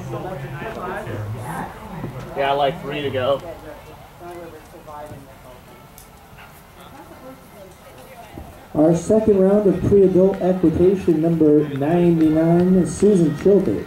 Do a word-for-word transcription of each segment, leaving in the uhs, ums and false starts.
Yeah, like three to go. Our second round of pre-adult equitation, number ninety-nine, Susan Childers.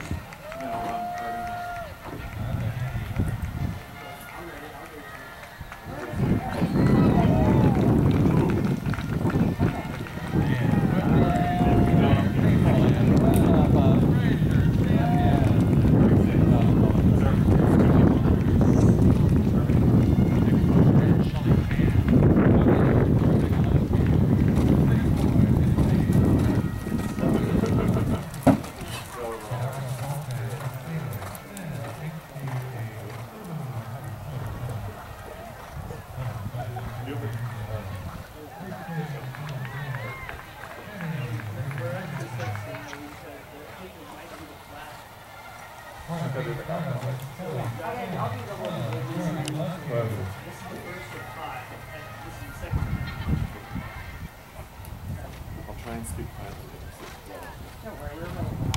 I'll try and speak quietly. Don't worry, we're really loud.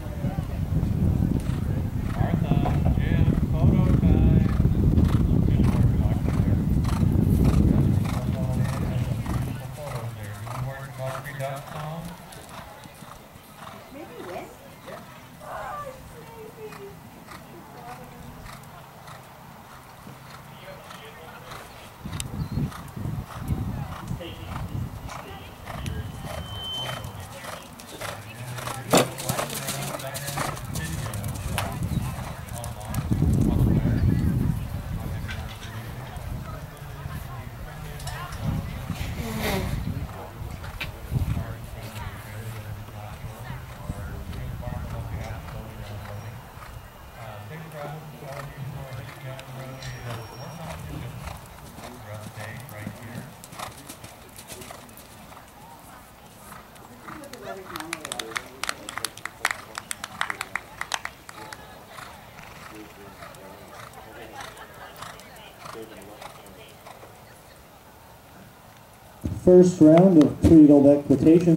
Martha, Jim, photo time. Maybe win? Yeah. Oh, maybe. First round of pre-adult equitation.